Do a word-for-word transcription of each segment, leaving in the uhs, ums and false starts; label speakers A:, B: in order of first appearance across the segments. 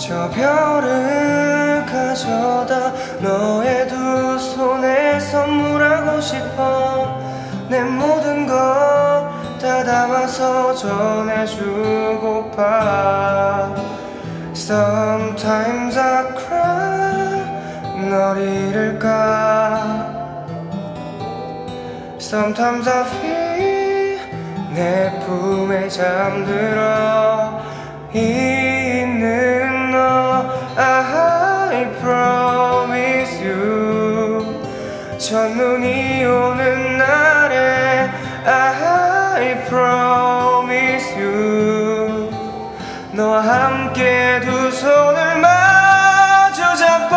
A: 저 별을 가져다 너의 두 손에 선물하고 싶어. 내 모든 걸 다 담아서 전해주고파. Sometimes I cry, 널 잃을까. Sometimes I feel 내 품에 잠들어 있는 너. I promise you. 첫눈이 오는 날에 I promise you. 너와 함께 두 손을 마주 잡고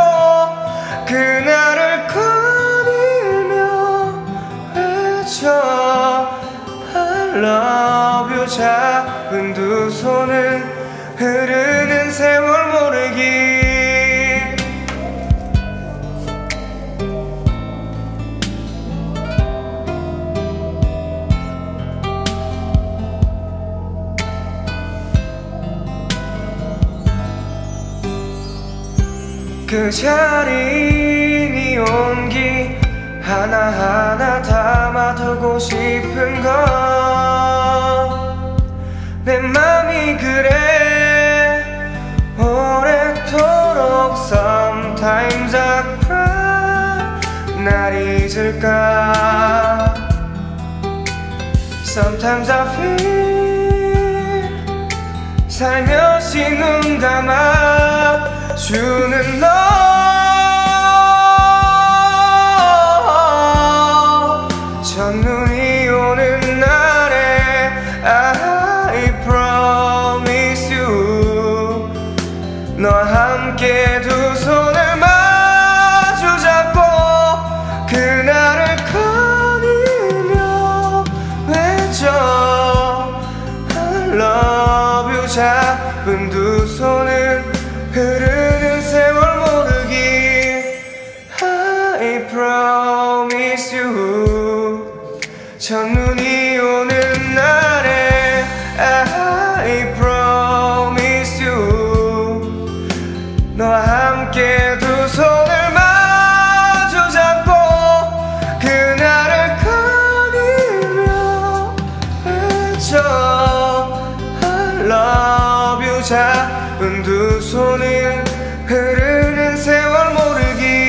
A: 그날을 거닐며 외쳐 I love you. 잡은 두 손은 흐르는 세월 모르기. 그 자리 네 온기 하나하나 담아두고 싶은 걸. 내 맘이 그래 오래도록. Sometimes I cry, 날 잊을까. Sometimes I feel 살며시 눈 감아 주는 너. 첫눈이 오는 날에 I promise you. 너와 함께 두 손을 마주 잡고 그날을 거닐며 외쳐 I love you. 잡은 두 손은 흐르는 세월 모르기. I promise you. 첫눈이 오는 날에 I promise you. 너와 함께 두 손을 마주 잡고 그날을 거닐며 외쳐 I love you. 잡은 두 손은 흐르는 세월 모르기.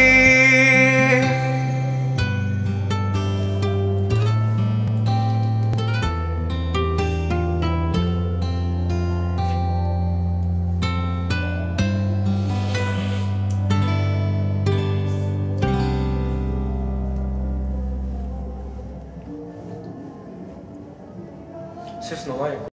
B: Щось нове.